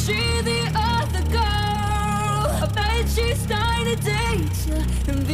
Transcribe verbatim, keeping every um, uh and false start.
she the other girl? I bet she's trying to date you.